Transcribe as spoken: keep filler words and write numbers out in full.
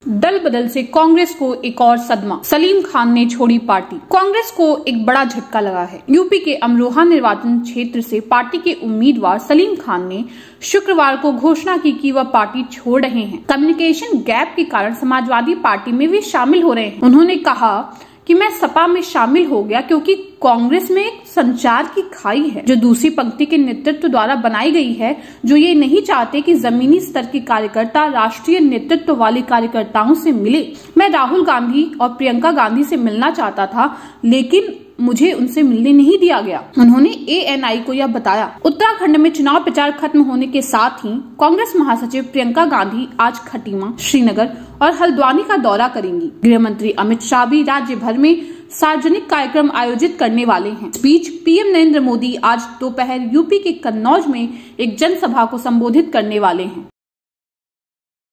दल बदल से कांग्रेस को एक और सदमा, सलीम खान ने छोड़ी पार्टी। कांग्रेस को एक बड़ा झटका लगा है। यूपी के अमरोहा निर्वाचन क्षेत्र से पार्टी के उम्मीदवार सलीम खान ने शुक्रवार को घोषणा की कि वह पार्टी छोड़ रहे हैं। कम्युनिकेशन गैप के कारण समाजवादी पार्टी में वे शामिल हो रहे हैं। उन्होंने कहा कि मैं सपा में शामिल हो गया क्योंकि कांग्रेस में एक संचार की खाई है जो दूसरी पंक्ति के नेतृत्व द्वारा बनाई गई है, जो ये नहीं चाहते कि जमीनी स्तर के कार्यकर्ता राष्ट्रीय नेतृत्व वाले कार्यकर्ताओं से मिले। मैं राहुल गांधी और प्रियंका गांधी से मिलना चाहता था, लेकिन मुझे उनसे मिलने नहीं दिया गया। उन्होंने ए एन आई को यह बताया। उत्तराखंड में चुनाव प्रचार खत्म होने के साथ ही कांग्रेस महासचिव प्रियंका गांधी आज खटीमा, श्रीनगर और हल्द्वानी का दौरा करेंगी। गृह मंत्री अमित शाह भी राज्य भर में सार्वजनिक कार्यक्रम आयोजित करने वाले हैं। इस बीच पीएम नरेंद्र मोदी आज दोपहर यूपी के कन्नौज में एक जनसभा को संबोधित करने वाले हैं।